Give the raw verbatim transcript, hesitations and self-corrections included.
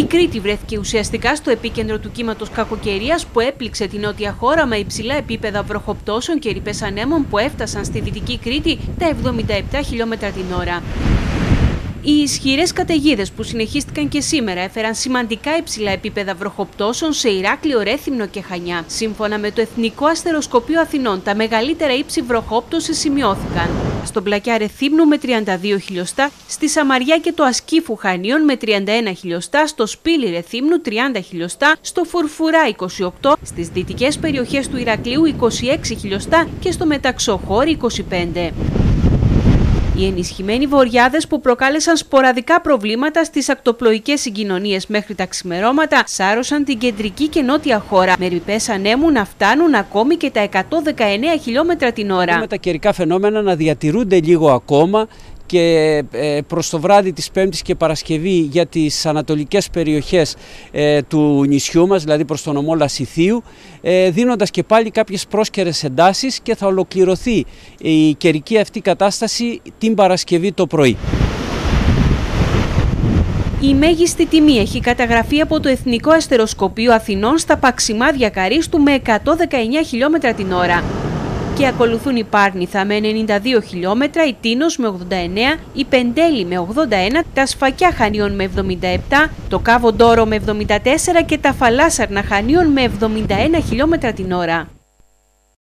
Κρήτη βρέθηκε ουσιαστικά στο επίκεντρο του κύματος κακοκαιρίας που έπληξε την νότια χώρα με υψηλά επίπεδα βροχοπτώσεων και ρηπές ανέμων που έφτασαν στη Δυτική Κρήτη τα εβδομήντα επτά χιλιόμετρα την ώρα. Οι ισχυρές καταιγίδες που συνεχίστηκαν και σήμερα έφεραν σημαντικά υψηλά επίπεδα βροχοπτώσεων σε Ηράκλειο, Ρέθυμνο και Χανιά. Σύμφωνα με το Εθνικό Αστεροσκοπείο Αθηνών, τα μεγαλύτερα ύψη βροχόπτωσης σημειώθηκαν στον Πλακιά Ρεθύμνου με τριάντα δύο χιλιοστά, στη Σαμαριά και το Ασκήφου Χανίων με τριάντα ένα χιλιοστά, στο Σπήλι Ρεθύμνου τριάντα χιλιοστά, στο Φουρφουρά είκοσι οκτώ, στις δυτικές περιοχές του Ηρακλείου είκοσι έξι χιλιοστά και στο Μεταξοχώρι είκοσι πέντε. Οι ενισχυμένοι βοριάδες που προκάλεσαν σποραδικά προβλήματα στις ακτοπλοϊκές συγκοινωνίες μέχρι τα ξημερώματα σάρωσαν την κεντρική και νότια χώρα, με ρηπές ανέμου να φτάνουν ακόμη και τα εκατόν δεκαεννέα χιλιόμετρα την ώρα. Με τα καιρικά φαινόμενα να διατηρούνται λίγο ακόμα και προς το βράδυ της Πέμπτης και Παρασκευή για τις ανατολικές περιοχές του νησιού μας, δηλαδή προς τον νομό Λασιθίου, δίνοντας και πάλι κάποιες πρόσκαιρες εντάσεις, και θα ολοκληρωθεί η καιρική αυτή κατάσταση την Παρασκευή το πρωί. Η μέγιστη τιμή έχει καταγραφεί από το Εθνικό Αστεροσκοπείο Αθηνών στα Παξιμάδια Καρίστου με εκατόν δεκαεννέα χιλιόμετρα την ώρα. Και ακολουθούν η Πάρνηθα με ενενήντα δύο χιλιόμετρα, η Τίνος με ογδόντα εννέα, η Πεντέλη με ογδόντα ένα, τα Σφακιά Χανίων με εβδομήντα επτά, το Κάβο Ντόρο με εβδομήντα τέσσερα και τα Φαλάσσαρνα Χανίων με εβδομήντα ένα χιλιόμετρα την ώρα.